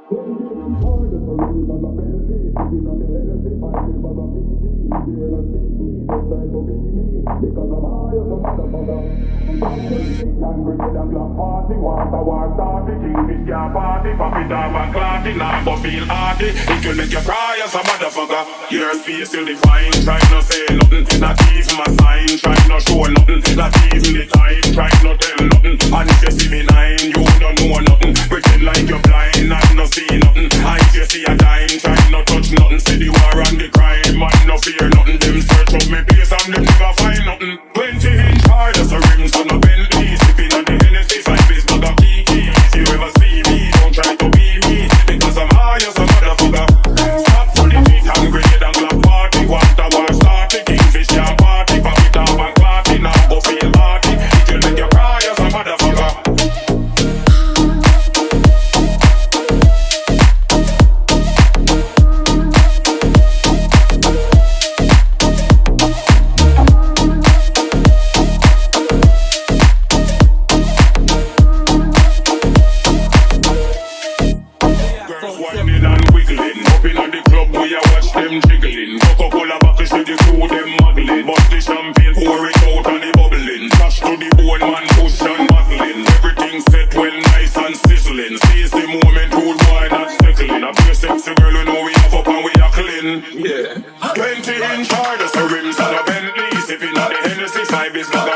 Because I'm high as a motherfucker. Angry with a black party, want a war starty. Kingfish can't party, pop it off and clot it. Now go feel hearty, it will make you cry as a motherfucker. Your space still define, try not say nothing. Not even my sign, try not show nothing. Not even the time, try not tell nothing. And if you see me nine, you don't know nothing. Pretend like you're blind and not see nothing. And if you see a dime, try not touch nothing. See the war and the crime, man no fear nothing. Them search up me place and them never find nothing. 20-inch car, that's a rims on a Bentley. Sipping on the Hennessy, 5 base bag of Kiki. If you ever see me, don't try to be me. Because I'm high as a motherfucker. Stop for the beat, I'm greater than Black Party. Want a war starty, Kingfish can't party. Pop it off and clot it, now go feel hearty. It will make you cry as a motherfucker. Whining and wiggling, up in the club we a watch them jiggling. Coca-Cola bottles with the crew them muggling. Bust the champagne, pour it out and the bubbling. Trash to the bone, man push and muggling. Everything set well, nice and sizzling. Seize the moment, rude boy not settling. A pure sexy girl, we know we have up and we are clean. Yeah. 20-inch car, that's the rims on a Bentley. Sipping on the Hennessy, 5 is bag